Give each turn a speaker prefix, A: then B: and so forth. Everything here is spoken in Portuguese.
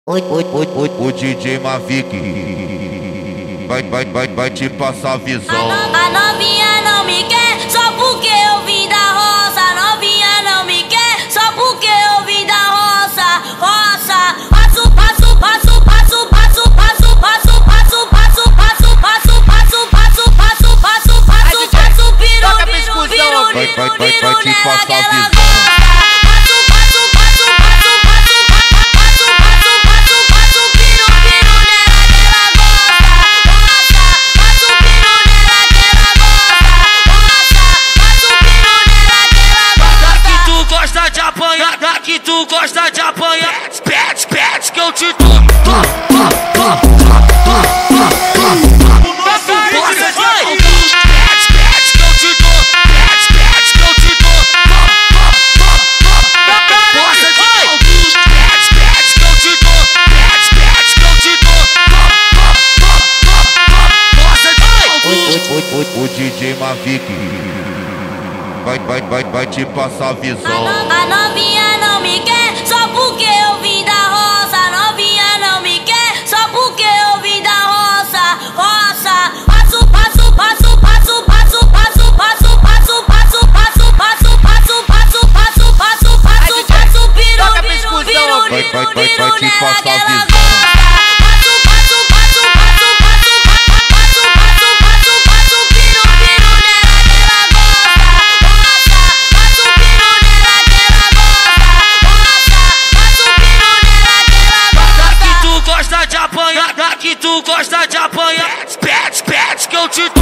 A: O DJ Mavic vai te passar a visão.
B: A novinha não me quer só porque eu vim da roça. A novinha não me quer só porque eu vim da roça. Roça, passo, passo, passo, passo, passo, passo, passo, passo, passo, passo, passo, passo, passo, passo, passo, passo, passo, piru, piru, piru, piru, piru,
A: te passar a visão.
C: Que tu gosta de apanhar, pet, pet, que eu te dou.
A: O DJ Mavic vai te passar a visão.
B: A novinha não me quer só porque eu vim da roça. A novinha não me quer só porque eu vim da roça. Roça, passo, passo, passo, passo, passo, passo, passo, passo, passo, passo, passo, passo, passo, passo, passo, passo, passo, piru, piru, piru, piru, piru,
A: te passar a visão.
C: Que tu gosta de apanhar, pet, pet, que eu te dou.